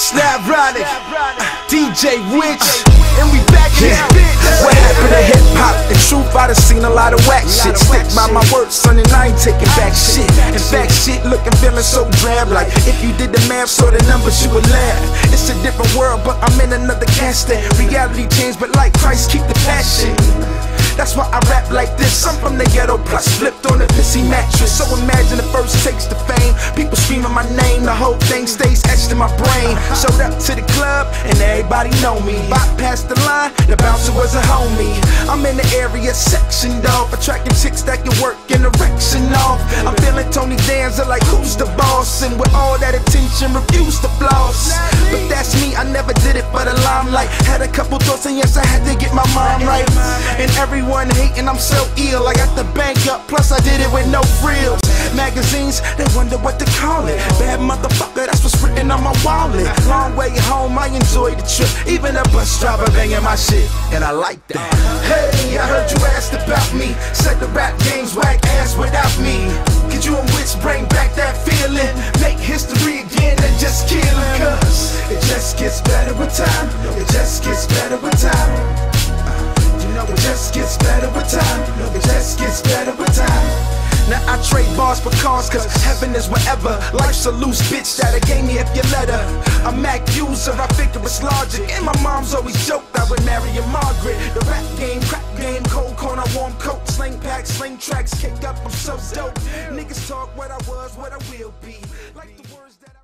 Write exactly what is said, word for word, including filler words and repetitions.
Snaptronic, D J Witch, and we back in this bitch. What happened to hip hop? In truth, I done seen a lot of whack shit. Stick by my words, son, and I ain't taking back shit. In fact, shit looking, feeling so drab. Like if you did the math, saw the numbers, you would laugh. It's a different world, but I'm in another cast. That reality changed, but like Christ, keep the passion. That's why I rap like this. I'm from the ghetto, plus flipped on a pissy mattress. So imagine the first takes the fame. People screaming my name, the whole thing stays etched in my brain. Showed up to the club, and everybody know me. Bypassed the line, the bouncer was a homie. I'm in the area sectioned off, attracting chicks that can work in erection off. I'm feeling Tony Danza like who's the boss, and with all that attention, refuse to floss. But that's me, I never did it for the limelight. Had a couple thoughts, and yes, I had to get my mind right. And every Everyone hating, I'm so ill. I got the bank up, plus I did it with no frills. Magazines, they wonder what to call it. Bad motherfucker, that's what's written on my wallet. Long way home, I enjoy the trip. Even a bus driver banging my shit, and I like that. Hey, I heard you asked about me. Said the rap game's whack ass without me. Could you and Witch bring back that feeling? Make history again and just kill it. Cause it just gets better with time. It just gets better with time. It just gets better with time. It just gets better with time. Now I trade bars for cars, cause heaven is wherever. Life's a loose bitch that'll gave me if you let her. A Mac user, I figure it's logic. And my mom's always joked I would marry a Margaret. The rap game, crack game, cold corner, warm coat, sling packs, sling tracks, kick up, I'm so dope. Niggas talk what I was, what I will be. Like the words that I